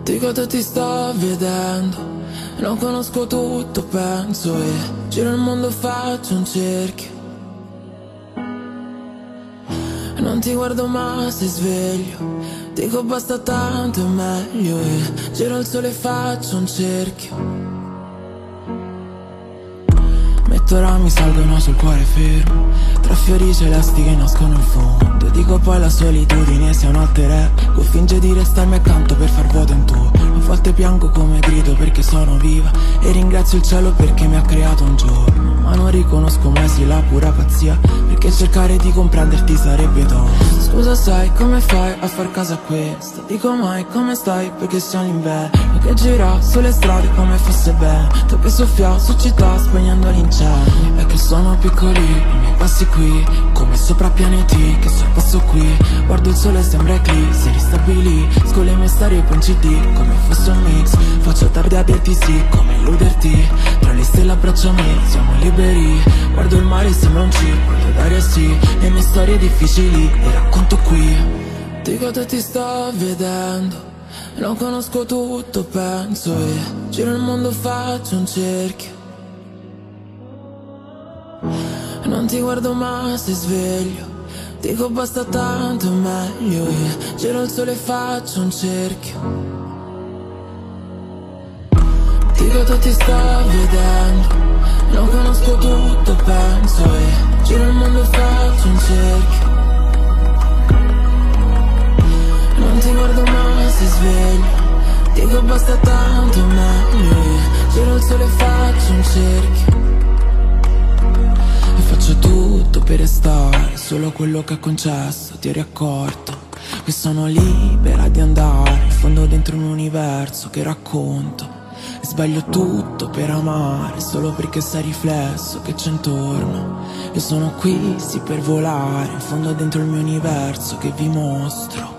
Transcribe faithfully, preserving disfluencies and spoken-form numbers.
Dico che ti sto vedendo, non conosco tutto, penso e giro il mondo, faccio un cerchio. Non ti guardo ma sei sveglio, dico basta tanto è meglio e giro il sole e faccio un cerchio. Metto rami, salgono sul cuore fermo, tra fiori celesti che nascono in fondo. Dico poi la solitudine sia un alter ego, finge di restarmi accanto per far vuoto in tuo. A volte piango come grido perché sono viva e ringrazio il cielo perché mi ha creato un giorno. Ma non riconosco mai sì la pura pazzia, perché cercare di comprenderti sarebbe tosto. Scusa sai come fai a far caso a questo? Dico mai come stai perché siamo in inverno che gira sulle strade come fosse vento che soffia su città spegnendo l'incendio. È che sono piccoli i miei passi qui, come sopra pianeti che sorpasso qui. Guardo il sole sembra eclissi, ristabili con le mie storie poi in C D come fosse un mix. Faccio tardi a dirti sì come illuderti, tra le stelle abbracciami siamo liberi. Guardo il mare sembra un circolo d'aria sì, le mie storie difficili le racconto qui. Dico che ti sto vedendo, non conosco tutto, penso e giro il mondo, faccio un cerchio. Non ti guardo ma sei sveglio, dico basta tanto è meglio e giro il sole e faccio un cerchio. Dico che ti sto vedendo, non conosco tutto, penso e giro il mondo e faccio un cerchio. Non ti guardo ma sei sveglio, dico basta tanto è meglio e giro il sole e faccio un cerchio. E faccio tutto per restare solo quello che ha concesso, ti eri accorto che sono libera di andare in fondo dentro un universo che racconto. E sbaglio tutto per amare solo perché sei riflesso che c'è intorno. Io sono qui sì per volare in fondo dentro il mio universo che vi mostro.